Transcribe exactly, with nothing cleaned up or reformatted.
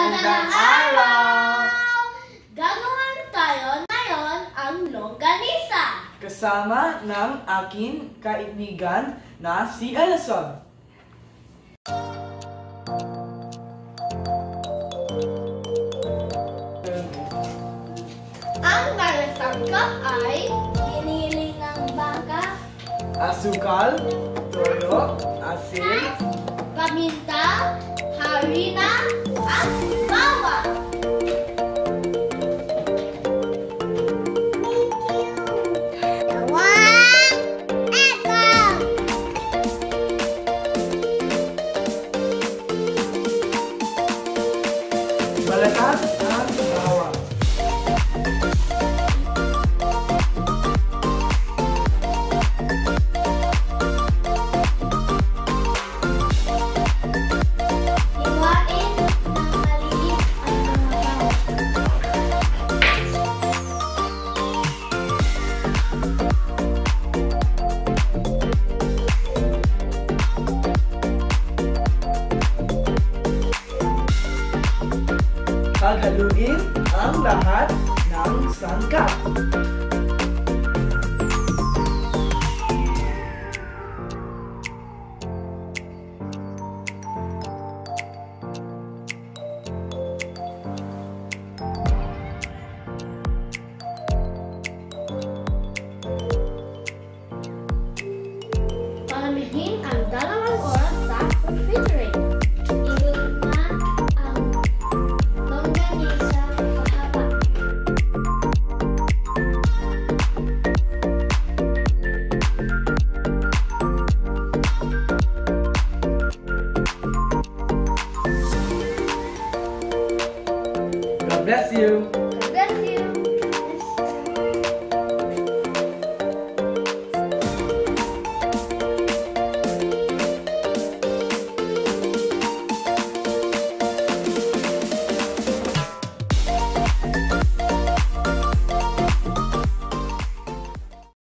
Magandang araw! Gagawin tayo ngayon ang longganisa. Kasama ng aking kaibigan na si Alison. Ang nalasangkap ay giniling ng baka, Asukal, toyo, asin, paminta, harina, at bawang. balakat at bawang. Hiwain ng maliit ang mga bawang. Paghaluin ang lahat ng sangkap. Palamihin ang dalawang oras sa refrigerator. Ihulog na ang longganisa mahaba. God bless you!